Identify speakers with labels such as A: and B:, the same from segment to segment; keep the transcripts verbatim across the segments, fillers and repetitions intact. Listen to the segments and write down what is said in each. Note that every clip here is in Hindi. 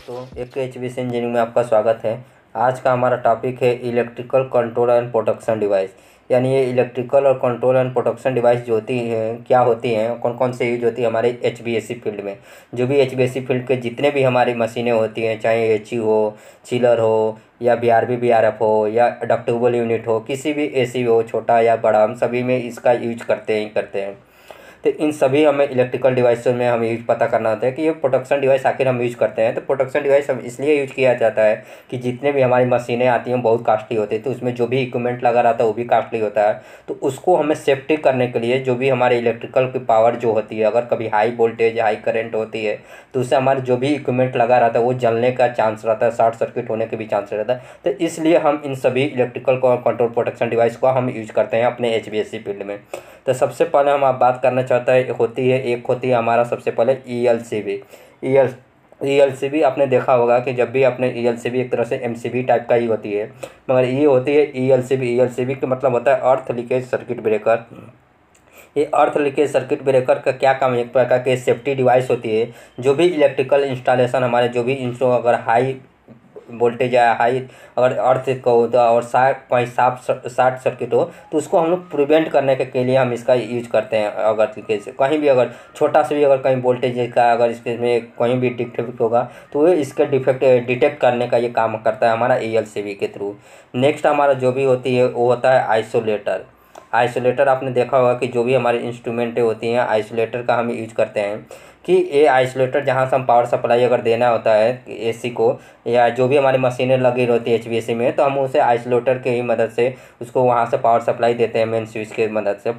A: दोस्तों, एक एच बी सी इंजीनियरिंग में आपका स्वागत है। आज का हमारा टॉपिक है electrical control and protection device. यानी ये इलेक्ट्रिकल और कंट्रोल एंड प्रोटेक्शन डिवाइस जो होती हैं क्या होती हैं, कौन कौन से यूज होती है हमारे H B S C field में। जो भी H B S C field के जितने भी हमारी मशीनें होती हैं, चाहे एच ई हो, चिलर हो, या B R B B R F हो, या डक्टेबल यूनिट हो, किसी भी ए सी हो, छोटा या बड़ा, हम सभी में इसका यूज करते ही करते हैं। तो इन सभी हमें इलेक्ट्रिकल डिवाइसों में हमें यूज पता करना होता है कि ये प्रोटेक्शन डिवाइस आखिर हम यूज करते हैं। तो प्रोटेक्शन डिवाइस हम इसलिए यूज किया जाता है कि जितने भी हमारी मशीनें आती हैं बहुत कास्टली होती है, तो उसमें जो भी इक्विपमेंट लगा रहता है वो भी कास्टली होता है। तो उसको हमें सेफ्टी करने के लिए जो भी हमारे इलेक्ट्रिकल की पावर जो होती है, अगर कभी हाई वोल्टेज हाई करंट होती है तो उससे हमारे जो भी इक्विपमेंट लगा रहता है वो जलने का चांस रहता है, शॉर्ट सर्किट होने के भी चांस रहता है। तो इसलिए हम इन सभी इलेक्ट्रिकल कंट्रोल प्रोटेक्शन डिवाइस को हम यूज करते हैं अपने H B S C field में। तो सबसे पहले हम आप बात करना चाहते हैं, होती है एक होती है हमारा सबसे पहले E L C B. E L E L C B आपने देखा होगा कि जब भी आपने ई एल सी बी एक तरह से एम सी बी टाइप का ही होती है, मगर ये होती है E L C B. E L C B का मतलब होता है अर्थ लीकेज सर्किट ब्रेकर। ये अर्थ लीकेज सर्किट ब्रेकर का क्या काम है, एक प्रकार के सेफ्टी डिवाइस होती है। जो भी इलेक्ट्रिकल इंस्टॉलेशन हमारे जो भी इंस्टॉ अगर हाई वोल्टेज है, हाई अगर अर्थ का हो तो और शार्ट कहीं साफ शॉर्ट सर्किट हो तो उसको हम लोग प्रिवेंट करने के, के लिए हम इसका यूज करते हैं। अगर कैसे कहीं भी अगर छोटा सा भी अगर कहीं वोल्टेज का अगर इसके में कहीं भी डिफेक्ट होगा तो ये इसका डिफेक्ट डिटेक्ट करने का ये काम करता है हमारा ई एल सी बी के थ्रू। नेक्स्ट हमारा जो भी होती है वो होता है आइसोलेटर। आइसोलेटर आपने देखा होगा कि जो भी हमारी इंस्ट्रूमेंटें होती हैं आइसोलेटर का हम यूज करते हैं कि ये आइसोलेटर जहाँ से हम पावर सप्लाई अगर देना होता है ए सी को, या जो भी हमारी मशीनें लगी रहती है एच बी एस सी में, तो हम उसे आइसोलेटर के ही मदद से उसको वहाँ से पावर सप्लाई देते हैं मेन स्विच के मदद से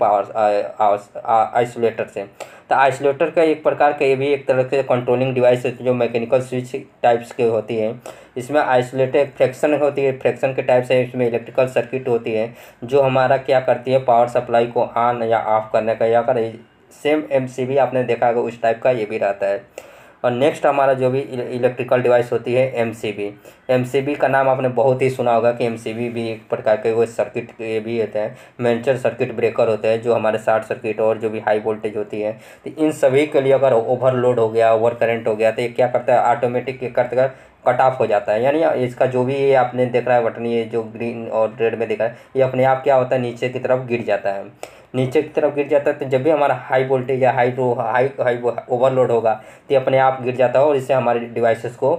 A: पावर आइसोलेटर से। तो आइसोलेटर का एक प्रकार का ये भी एक तरह से कंट्रोलिंग डिवाइस है जो मैकेनिकल स्विच टाइप्स के होती है। इसमें आइसोलेटेड फ्रैक्शन होती है, फ्रैक्शन के टाइप से इसमें इलेक्ट्रिकल सर्किट होती है जो हमारा क्या करती है पावर सप्लाई को ऑन या ऑफ करने का, या कर सेम एम सी बी आपने देखा होगा उस टाइप का ये भी रहता है। और नेक्स्ट हमारा जो भी इलेक्ट्रिकल डिवाइस होती है M C B. M C B का नाम आपने बहुत ही सुना होगा कि एम सी बी भी एक प्रकार के वो सर्किट ये भी होते हैं, मेंचर सर्किट ब्रेकर होते हैं जो हमारे शॉर्ट सर्किट और जो भी हाई वोल्टेज होती है, तो इन सभी के लिए अगर ओवरलोड हो गया, ओवर करंट हो गया, तो ये क्या करता है ऑटोमेटिक करते कर कट ऑफ हो जाता है। यानी इसका जो भी ये आपने देख रहा है बटन, ये जो ग्रीन और रेड में दिखा है, ये अपने आप क्या होता है नीचे की तरफ गिर जाता है। नीचे की तरफ गिर जाता है तो जब भी हमारा हाई वोल्टेज या high row high high overload होगा तो अपने आप गिर जाता है और इससे हमारे डिवाइसेस को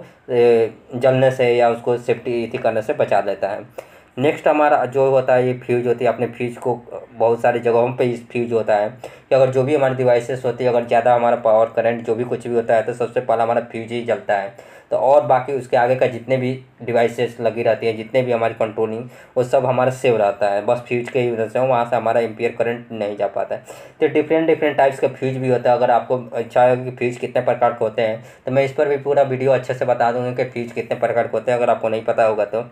A: जलने से या उसको सेफ्टी थी करने से बचा देता है। नेक्स्ट हमारा जो होता है ये फ्यूज होती है। अपने फ्यूज को बहुत सारी जगहों पे इस फ्यूज होता है कि अगर जो भी हमारी डिवाइसेस होती है, अगर ज़्यादा हमारा पावर करंट जो भी कुछ भी होता है तो सबसे पहला हमारा फ्यूज ही जलता है। तो और बाकी उसके आगे का जितने भी डिवाइसेस लगी रहती हैं, जितने भी हमारी कंट्रोलिंग, वो सब हमारा सेव रहता है। बस फ्यूज के ही वजह से वहाँ से हमारा एम्पियर करंट नहीं जा पाता है। तो डिफरेंट डिफरेंट टाइप्स का फ्यूज भी होता है। अगर आपको अच्छा है कि फ्यूज कितने प्रकार के होते हैं तो मैं इस पर भी पूरा वीडियो अच्छे से बता दूँगा कि फ्यूज कितने प्रकार के होते हैं, अगर आपको नहीं पता होगा तो।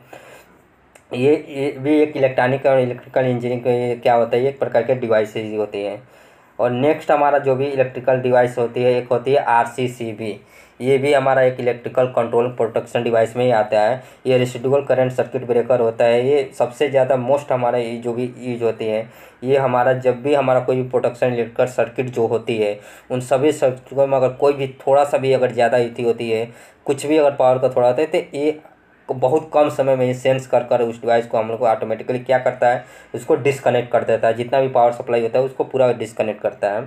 A: ये ये भी एक इलेक्ट्रॉनिक और इलेक्ट्रिकल इंजीनियरिंग के क्या होता है, एक प्रकार के डिवाइसेज होती हैं। और नेक्स्ट हमारा जो भी इलेक्ट्रिकल डिवाइस होती है एक होती है आर सी सी बी। ये भी हमारा एक इलेक्ट्रिकल कंट्रोल प्रोटेक्शन डिवाइस में ही आता है। ये रेसिडुअल करंट सर्किट ब्रेकर होता है। ये सबसे ज़्यादा मोस्ट हमारा ये जो भी यूज होती है, ये हमारा जब भी हमारा कोई भी प्रोटेक्शन इलेक्ट्रिकल सर्किट जो होती है उन सभी सर्किटों में अगर कोई भी थोड़ा सा भी अगर ज़्यादा यूटी होती है, कुछ भी अगर पावर का थोड़ा होता है, तो ये बहुत कम समय में ये सेंस कर कर उस डिवाइस को हम लोग को ऑटोमेटिकली क्या करता है, उसको डिस्कनेक्ट कर देता है। जितना भी पावर सप्लाई होता है उसको पूरा डिस्कनेक्ट करता है।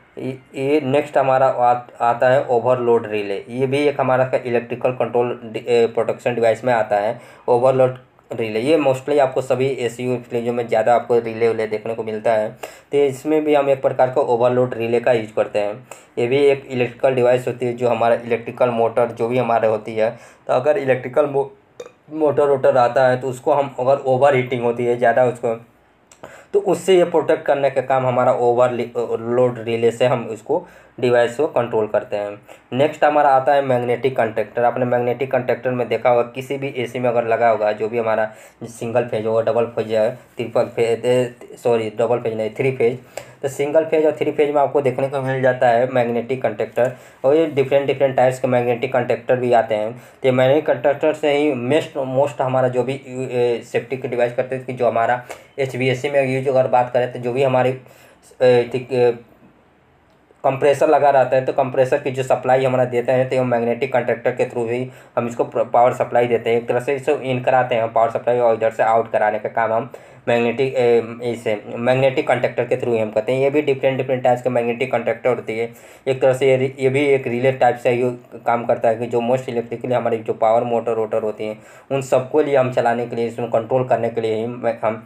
A: ये नेक्स्ट हमारा आ, आता है ओवरलोड रिले। ये भी एक हमारा का इलेक्ट्रिकल कंट्रोल प्रोटेक्शन डिवाइस में आता है ओवरलोड रिले। ये मोस्टली आपको सभी ए सी यू फ्रिजों में ज़्यादा आपको रिले विले देखने को मिलता है। तो इसमें भी हम एक प्रकार का ओवरलोड रिले का यूज करते हैं। ये भी एक इलेक्ट्रिकल डिवाइस होती है जो हमारा इलेक्ट्रिकल मोटर जो भी हमारे होती है, तो अगर इलेक्ट्रिकल मो मोटर वोटर आता है तो उसको हम अगर ओवर हीटिंग होती है ज़्यादा उसको, तो उससे ये प्रोटेक्ट करने का काम हमारा ओवर लोड रिले से हम इसको डिवाइस को कंट्रोल करते हैं। नेक्स्ट हमारा आता है मैग्नेटिक कंडक्टर। आपने मैग्नेटिक कंडक्टर में देखा होगा किसी भी एसी में अगर लगा होगा, जो भी हमारा सिंगल फेज होगा, डबल फेज है, triple phase, sorry double phase नहीं थ्री फेज, तो सिंगल फेज और थ्री फेज में आपको देखने को मिल जाता है मैग्नेटिक कंडक्टर। और ये डिफरेंट डिफरेंट टाइप्स के मैग्नेटिक कंडक्टर भी आते हैं। तो मैग्नेटिक कंडक्टर से ही मोस्ट मोस्ट हमारा जो भी सेफ्टी के डिवाइस करते हैं कि जो हमारा एच बी एस सी में यूज अगर बात करें तो जो भी हमारी कंप्रेसर लगा रहता है, तो कंप्रेसर की जो सप्लाई हमारा देते हैं तो ये मैग्नेटिक कंडक्टर के थ्रू ही हम इसको पावर सप्लाई देते हैं। एक तरह से इसको इन कराते हैं पावर सप्लाई, और इधर से आउट कराने का काम हम मैग्नेटिक इसे मैग्नेटिक कंडक्टर के थ्रू ही हम करते हैं। ये भी डिफरेंट डिफरेंट टाइप्स के मैग्नेटिक कंडक्टर होती है। एक तरह से ये ये भी एक रिले टाइप से ये काम करता है कि जो मोस्ट इलेक्ट्रिकली हमारी जो पावर मोटर रोटर होती हैं उन सबको लिए हम चलाने के लिए, इसमें कंट्रोल करने के लिए ही हम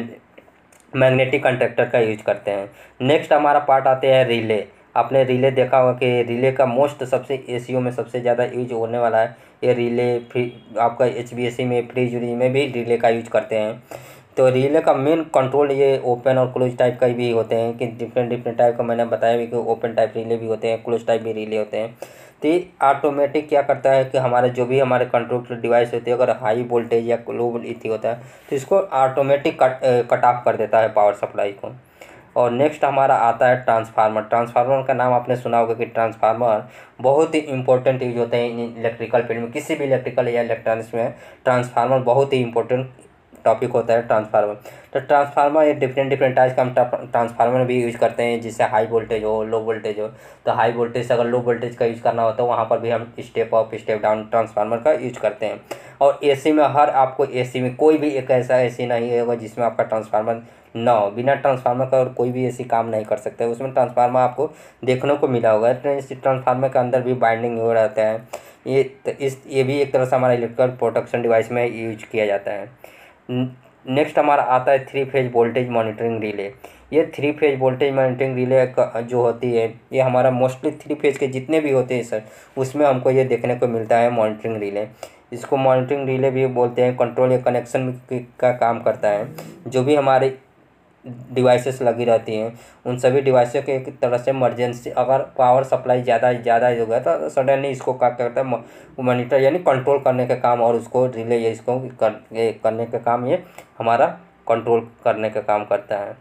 A: मैग्नेटिक कंडक्टर का यूज करते हैं। नेक्स्ट हमारा पार्ट आते हैं रिले। आपने रिले देखा होगा कि रिले का मोस्ट सबसे एसीओ में सबसे ज़्यादा यूज होने वाला है ये रिले। फ्री आपका एच बी एस सी में फ्रीज में भी रिले का यूज करते हैं। तो रिले का मेन कंट्रोल ये ओपन और क्लोज टाइप का भी होते हैं कि डिफरेंट डिफरेंट टाइप का मैंने बताया भी कि ओपन टाइप रिले भी होते हैं, क्लोज टाइप भी रिले होते हैं। तो ये ऑटोमेटिक क्या करता है कि हमारे जो भी हमारे कंट्रोल डिवाइस होती है अगर हाई वोल्टेज या लो इथी होता है तो इसको ऑटोमेटिक कट कट ऑफ कर देता है पावर सप्लाई को। और नेक्स्ट हमारा आता है ट्रांसफार्मर। ट्रांसफार्मर का नाम आपने सुना होगा कि ट्रांसफार्मर बहुत ही इंपॉर्टेंट यूज होते हैं इलेक्ट्रिकल फील्ड में, किसी भी इलेक्ट्रिकल या इलेक्ट्रॉनिक्स में ट्रांसफार्मर बहुत ही इंपॉर्टेंट टॉपिक होता है ट्रांसफार्मर। तो ट्रांसफार्मर ये डिफरेंट डिफरेंट टाइप्स का हम ट्रांसफार्मर भी यूज़ करते हैं, जिससे हाई वोल्टेज हो लो वोल्टेज हो। तो हाई वोल्टेज से अगर लो वोल्टेज का यूज़ करना हो तो वहाँ पर भी हम step up step down transformer का यूज करते हैं। और एसी में हर आपको एसी में कोई भी एक ऐसा एसी नहीं होगा जिसमें आपका ट्रांसफार्मर ना हो। बिना ट्रांसफार्मर का और कोई भी एसी काम नहीं कर सकते, उसमें ट्रांसफार्मर आपको देखने को मिला होगा। इस ट्रांसफार्मर के अंदर भी बाइंडिंग हो रहता है। ये तो इस ये भी एक तरह से हमारा इलेक्ट्रिकल प्रोटेक्शन डिवाइस में यूज किया जाता है। नेक्स्ट हमारा आता है three phase voltage monitoring relay. ये three phase voltage monitoring relay जो होती है ये हमारा मोस्टली थ्री फेज के जितने भी होते हैं सर उसमें हमको ये देखने को मिलता है मॉनिटरिंग रिले। इसको मॉनिटरिंग रिले भी बोलते हैं। कंट्रोल या कनेक्शन का काम करता है। जो भी हमारे डिवाइसेस लगी रहती हैं उन सभी डिवाइसों के एक तरह से इमरजेंसी अगर पावर सप्लाई ज़्यादा ज़्यादा हो गया तो सडनली इसको क्या करता है मॉनिटर यानी कंट्रोल करने का काम, और उसको रिले या इसको कर, ये करने का काम ये हमारा कंट्रोल करने का काम करता है।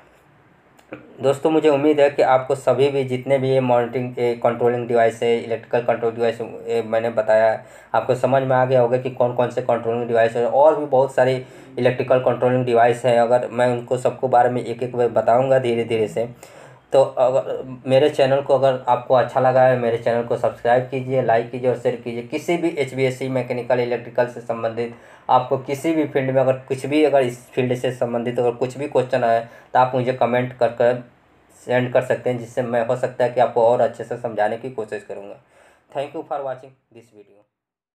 A: दोस्तों मुझे उम्मीद है कि आपको सभी भी जितने भी ये मॉनिटरिंग कंट्रोलिंग डिवाइस है इलेक्ट्रिकल कंट्रोल डिवाइस मैंने बताया आपको समझ में आ गया होगा कि कौन कौन से कंट्रोलिंग डिवाइस है। और भी बहुत सारे इलेक्ट्रिकल कंट्रोलिंग डिवाइस है, अगर मैं उनको सबको बारे में एक एक बताऊंगा धीरे धीरे से। तो अगर मेरे चैनल को अगर आपको अच्छा लगा है मेरे चैनल को सब्सक्राइब कीजिए, लाइक कीजिए और शेयर कीजिए। किसी भी H B S C mechanical electrical से संबंधित आपको किसी भी फील्ड में अगर कुछ भी अगर इस फील्ड से संबंधित अगर कुछ भी क्वेश्चन आए तो आप मुझे कमेंट कर कर सेंड कर सकते हैं, जिससे मैं हो सकता है कि आपको और अच्छे से समझाने की कोशिश करूँगा। Thank you for watching this video.